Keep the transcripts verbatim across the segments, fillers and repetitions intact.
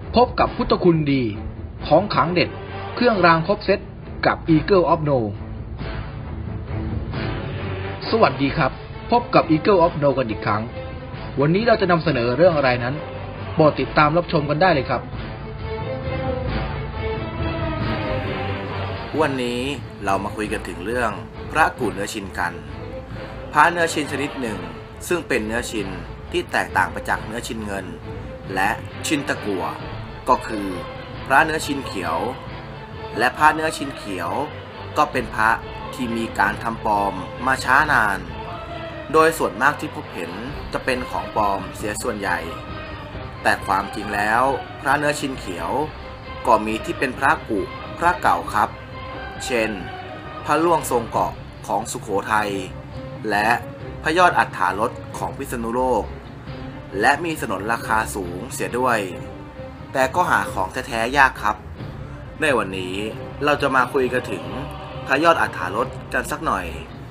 พบกับพุทธคุณดีของขลังเด็ดเครื่องรางครบเซตกับ Eagle of No สวัสดีครับพบกับ Eagle of No กันอีกครั้งวันนี้เราจะนำเสนอเรื่องอะไรนั้นโปรดติดตามรับชมกันได้เลยครับวันนี้เรามาคุยกันถึงเรื่องพระกู่เนื้อชินกันพระเนื้อชินชนิดหนึ่งซึ่งเป็นเนื้อชินที่แตกต่างไปจากเนื้อชินเงินและชินตะกั่วก็คือพระเนื้อชินเขียวและพระเนื้อชินเขียวก็เป็นพระที่มีการทำปลอมมาช้านานโดยส่วนมากที่พบเห็นจะเป็นของปลอมเสียส่วนใหญ่แต่ความจริงแล้วพระเนื้อชินเขียวก็มีที่เป็นพระกุพระเก่าครับเช่นพระล่วงทรงเกาะของสุโขทัยและพระยอดอัฏฐารถของพิษณุโลกและมีสนนราคาสูงเสียด้วยแต่ก็หาของแท้ๆยากครับในวันนี้เราจะมาคุยกันถึงพระยอดอัฏฐารถกันสักหน่อย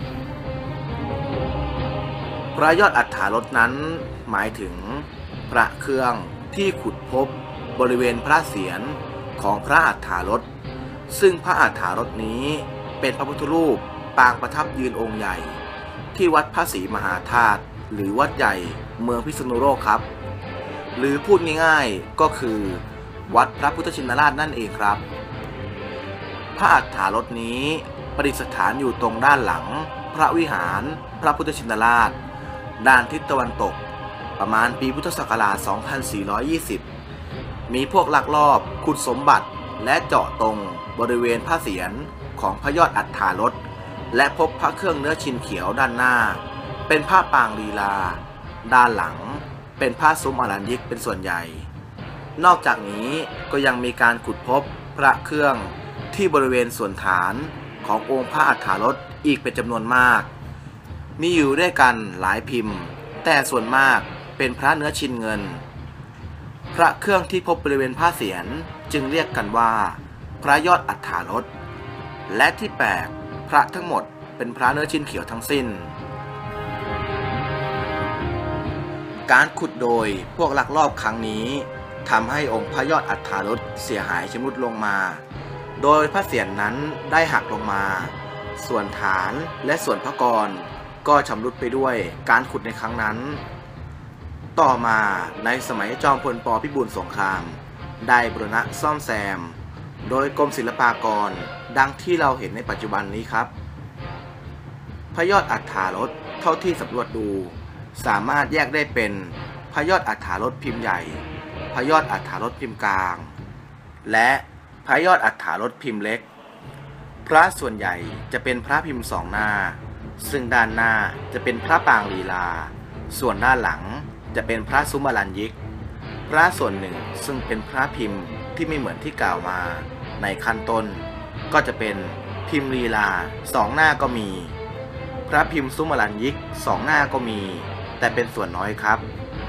พระยอดอัฏฐารถนั้นหมายถึงพระเครื่องที่ขุดพบบริเวณพระเศียรของพระอัฏฐารถซึ่งพระอัฏฐารถนี้เป็นพระพุทธรูปปางประทับยืนองค์ใหญ่ที่วัดพระศรีมหาธาตุหรือวัดใหญ่เมืองพิษณุโลกครับหรือพูดง่ายๆก็คือวัดพระพุทธชินราชนั่นเองครับพระอัฏฐารถนี้ประดิษฐานอยู่ตรงด้านหลังพระวิหารพระพุทธชินราชด้านทิศตะวันตกประมาณปีพุทธศักราช สองพันสี่ร้อยยี่สิบ มีพวกลักลอบขุดสมบัติและเจาะตรงบริเวณพระเศียรของพระยอดอัฏฐารถและพบพระเครื่องเนื้อชินเขียวด้านหน้าเป็นผ้าปางลีลาด้านหลังเป็นผ้าซุ้มอรัญญิกเป็นส่วนใหญ่นอกจากนี้ก็ยังมีการขุดพบพระเครื่องที่บริเวณส่วนฐานขององค์พระอัฏฐารถอีกเป็นจำนวนมากมีอยู่ด้วยกันหลายพิมพ์แต่ส่วนมากเป็นพระเนื้อชินเงินพระเครื่องที่พบบริเวณพระเศียรจึงเรียกกันว่าพระยอดอัฏฐารถและที่แปลกพระทั้งหมดเป็นพระเนื้อชินเขียวทั้งสิ้นการขุดโดยพวกลักลอบครั้งนี้ทำให้องค์พระยอดอัฏฐารถเสียหายชำรุดลงมาโดยพระเศียรนั้นได้หักลงมาส่วนฐานและส่วนพระกรก็ชำรุดไปด้วยการขุดในครั้งนั้นต่อมาในสมัยจอมพลป.พิบูลสงครามได้บูรณะซ่อมแซมโดยกรมศิลปากรดังที่เราเห็นในปัจจุบันนี้ครับพระยอดอัฏฐารถเท่าที่สำรวจดูสามารถแยกได้เป็นพระยอดอัฏฐารถพิมพ์ใหญ่พระยอดอัฏฐารถพิมพ์กลางและพระยอดอัฏฐารถพิมพ์เล็กพระส่วนใหญ่จะเป็นพระพิมพ์สองหน้าซึ่งด้านหน้าจะเป็นพระปางลีลาส่วนด้านหลังจะเป็นพระซุ้มอรัญญิกพระส่วนหนึ่งซึ่งเป็นพระพิมพ์ที่ไม่เหมือนที่กล่าวมาในขั้นต้นก็จะเป็นพิมพ์ลีลาสองหน้าก็มีพระพิมพ์ซุ้มอรัญญิกสองหน้าก็มีแต่เป็นส่วนน้อยครับ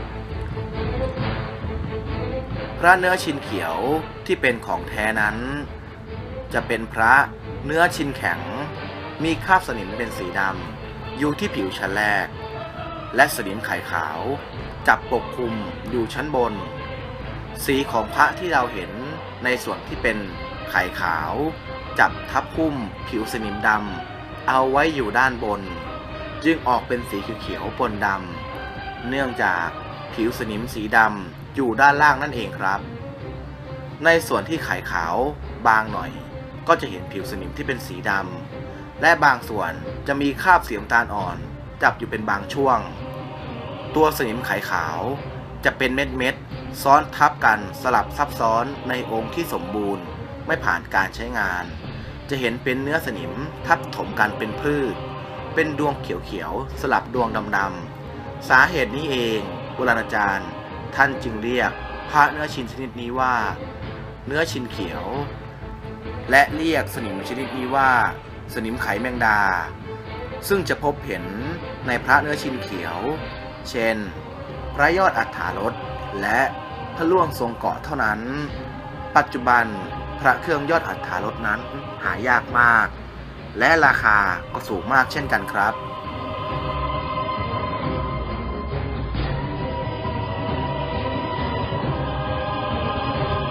พระเนื้อชินเขียวที่เป็นของแท้นั้นจะเป็นพระเนื้อชินแข็งมีคราบสนิมเป็นสีดำอยู่ที่ผิวชั้นแรกและสนิมไขขาวจับปกคลุมอยู่ชั้นบนสีของพระที่เราเห็นในส่วนที่เป็นไข่ขาวจับทับพุ่มผิวสนิมดำเอาไว้อยู่ด้านบนจึงออกเป็นสีเขียวปนดำเนื่องจากผิวสนิมสีดำอยู่ด้านล่างนั่นเองครับในส่วนที่ไข่ขาวบางหน่อยก็จะเห็นผิวสนิมที่เป็นสีดำและบางส่วนจะมีคราบสีน้ำตาลอ่อนจับอยู่เป็นบางช่วงตัวสนิมไขขาวจะเป็นเม็ดเม็ดซ้อนทับกันสลับซับซ้อนในองค์ที่สมบูรณ์ไม่ผ่านการใช้งานจะเห็นเป็นเนื้อสนิมทับถมกันเป็นพืชเป็นดวงเขียวๆสลับดวงดำๆสาเหตุนี้เองโบราณอาจารย์ท่านจึงเรียกพระเนื้อชินชนิดนี้ว่าเนื้อชินเขียวและเรียกสนิมชนิดนี้ว่าสนิมไขแมงดาซึ่งจะพบเห็นในพระเนื้อชินเขียวเช่นพระยอดอัฏฐารถและพระล่วงทรงเกาะเท่านั้นปัจจุบันพระเครื่องยอดอัฏฐารถนั้นหายากมากและราคาก็สูงมากเช่นกันครับค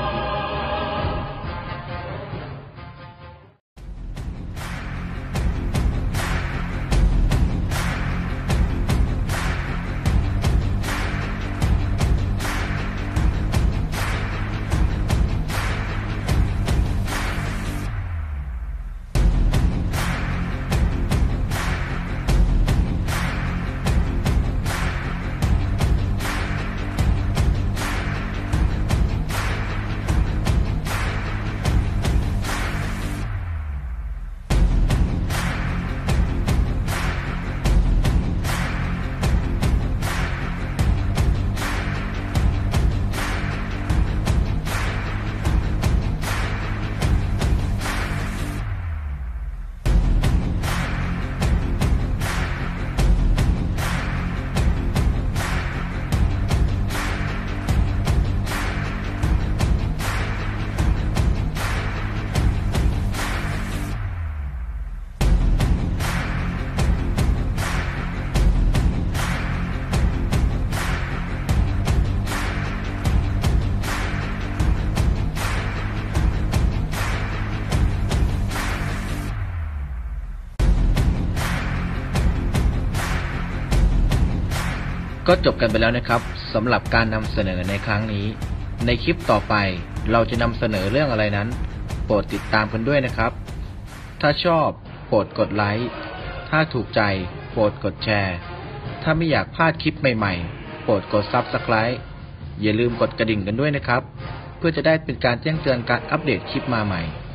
ก็จบกันไปแล้วนะครับสำหรับการนำเสนอในครั้งนี้ในคลิปต่อไปเราจะนำเสนอเรื่องอะไรนั้นโปรดติดตามกันด้วยนะครับถ้าชอบโปรดกดไลค์ถ้าถูกใจโปรดกดแชร์ถ้าไม่อยากพลาดคลิปใหม่ๆโปรดกด ซับสไครบ์ อย่าลืมกดกระดิ่งกันด้วยนะครับเพื่อจะได้เป็นการแจ้งเตือนการอัปเดตคลิปมาใหม่